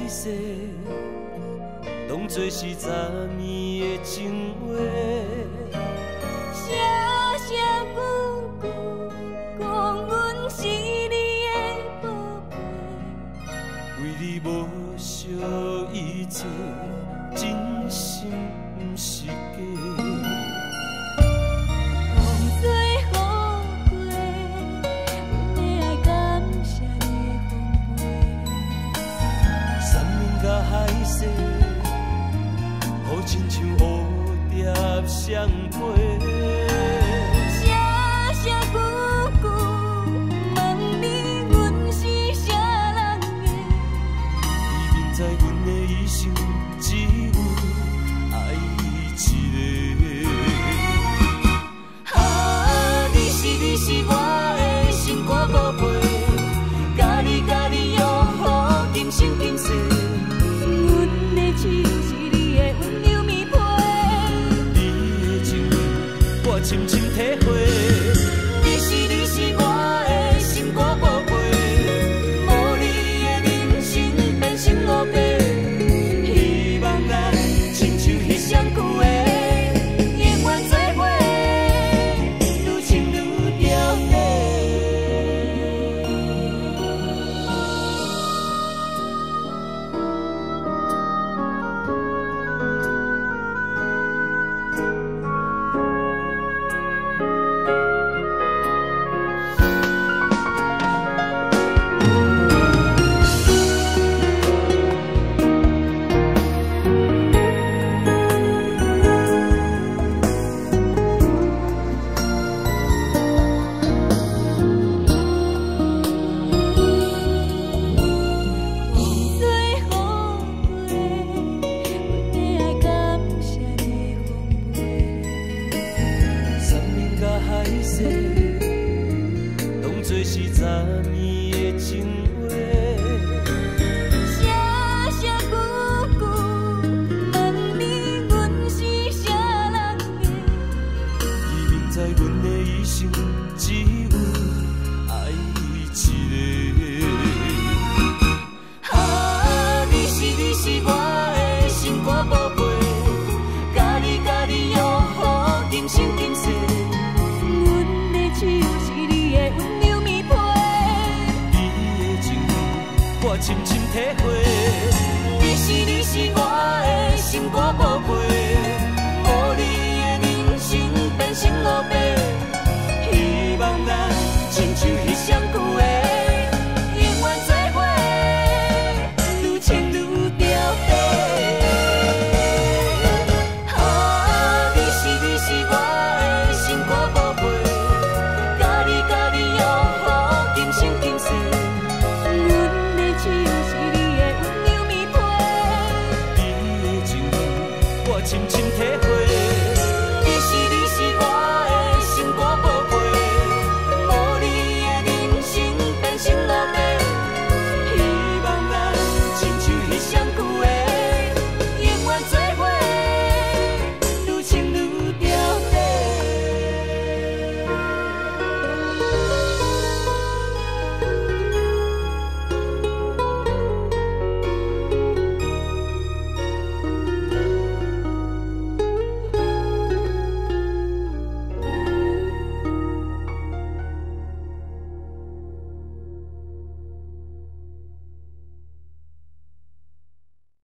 世，当作是昨暝的情话。 声声句句讲阮是你的宝贝， 为你无惜一切，真心不是假。 风吹雨过，阮的爱感谢你的丰沛。 山盟甲海誓，好亲像蝴蝶相陪。 声声句句问你，阮是啥人的？ 你明知阮的一生只有爱一个。啊，你是我的心肝宝贝，甲你拥抱今生今世。 阮的手是你的温柔棉被， 你的情我深深体会。你是我的心肝宝贝，无你的人生变成乌白。希望咱亲像彼双句话，永远做伙，愈亲愈着迷。当作是昨暝的情话， 声声句句问你，阮是啥人的？ 你明知阮的一生只有爱一个。啊，你是我的心肝宝贝，甲你拥抱今生今世。 阮的手是你的温柔棉被， 你的情我深深体会。你是我的心肝宝贝，无你的人生变成乌白。希望咱亲像彼双句话，永远做伙，愈牵愈着迷。啊，你是我的心肝宝贝，甲你拥抱今生今世。 阮的手是你的温柔棉被， 你的情我深深体会。你是我